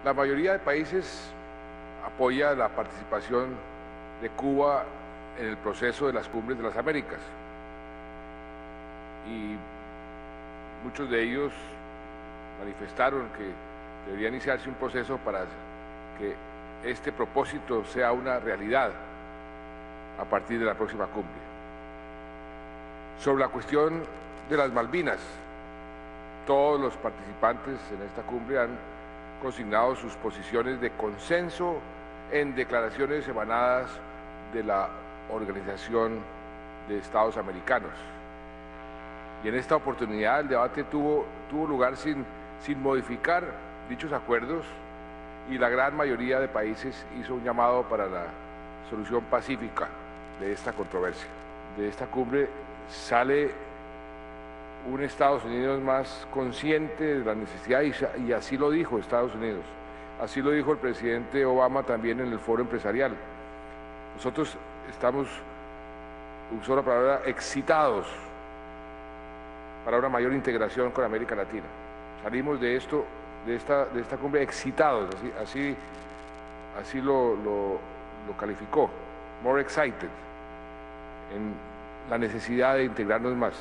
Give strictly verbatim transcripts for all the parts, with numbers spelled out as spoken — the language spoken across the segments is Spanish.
La mayoría de países apoya la participación de Cuba en el proceso de las cumbres de las Américas y muchos de ellos manifestaron que debería iniciarse un proceso para que este propósito sea una realidad a partir de la próxima cumbre. Sobre la cuestión de las Malvinas, todos los participantes en esta cumbre han consignado sus posiciones de consenso en declaraciones emanadas de la Organización de Estados Americanos. Y en esta oportunidad el debate tuvo, tuvo lugar sin, sin modificar dichos acuerdos y la gran mayoría de países hizo un llamado para la solución pacífica de esta controversia. De esta cumbre sale un Estados Unidos más consciente de la necesidad, y así lo dijo Estados Unidos, así lo dijo el presidente Obama también en el foro empresarial. Nosotros estamos, usó la palabra, excitados para una mayor integración con América Latina. Salimos de esto, de esta, de esta cumbre excitados, así, así, así lo, lo, lo calificó, more excited, en la necesidad de integrarnos más.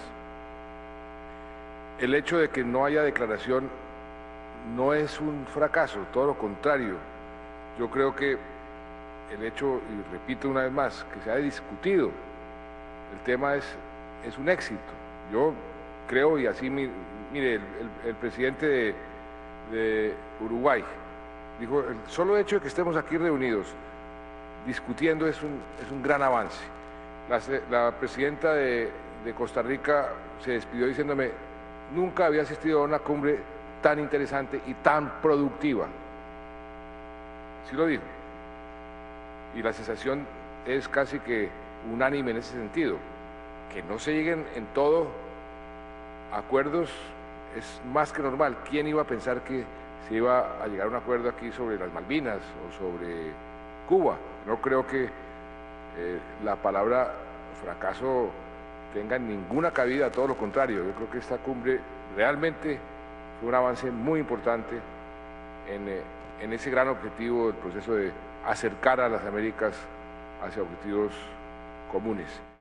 El hecho de que no haya declaración no es un fracaso, todo lo contrario. Yo creo que el hecho, y repito una vez más, que se ha discutido el tema es, es un éxito. Yo creo, y así, mire, el, el, el presidente de, de Uruguay dijo, el solo hecho de que estemos aquí reunidos discutiendo es un, es un gran avance. La, la presidenta de, de Costa Rica se despidió diciéndome, nunca había asistido a una cumbre tan interesante y tan productiva. Sí lo dijo. Y la sensación es casi que unánime en ese sentido. Que no se lleguen en todo a acuerdos es más que normal. ¿Quién iba a pensar que se iba a llegar a un acuerdo aquí sobre las Malvinas o sobre Cuba? No creo que eh, la palabra fracaso tenga ninguna cabida, todo lo contrario. Yo creo que esta cumbre realmente fue un avance muy importante en, eh, en ese gran objetivo del proceso de acercar a las Américas hacia objetivos comunes.